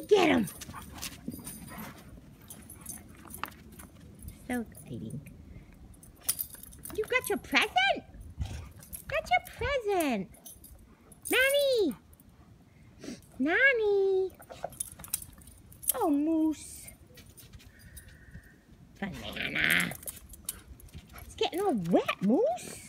get him. So exciting. You got your present? Got your present. Nanny. Nanny. Oh, Moose. Banana. It's getting all wet, Moose.